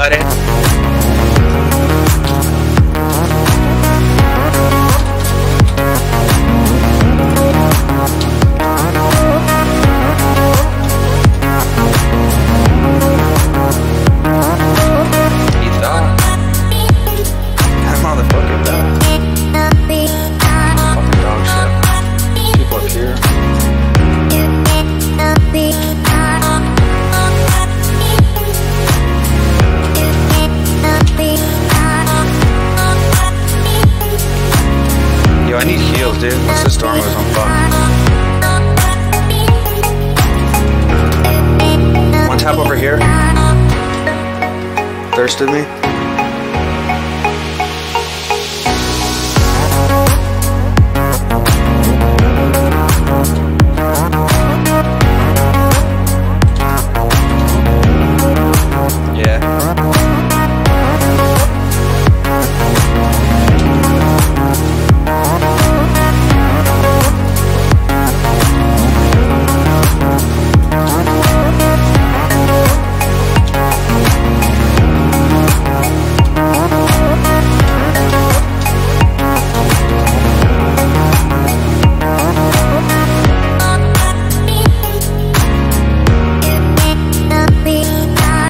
got it. He thought. That motherfucker thought. Fucking dog shit. People up here. Yo, I need heals, dude. Once this storm goes, I'm fucked. One tap over here. Thirsted me.